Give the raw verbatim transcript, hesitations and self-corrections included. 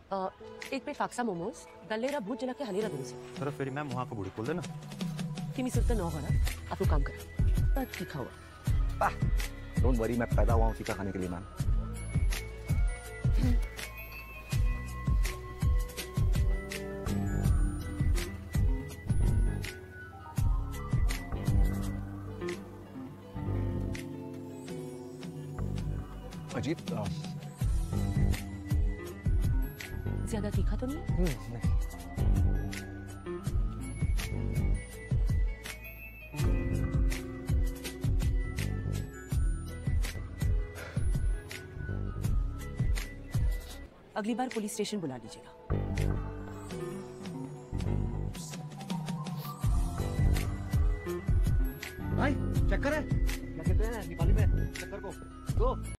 आ, एक प्लेट फाक्सा मोमोज गल्लेरा भूत जना के हलेरा दोन से तर फेरी मैम वहाँ का बुड़ी खोल देना कि मी सुनते नौ होना आप लोग काम करें पर ठीक हुआ डोंट वरी मैं पैदा हुआ हूँ फीका खाने के लिए मैम। अजीत ज्यादा तीखा तो नहीं? नहीं। अगली बार पुलिस स्टेशन बुला लीजिएगा। भाई चक्कर है क्या कहते हैं नेपाली में चक्कर को? तो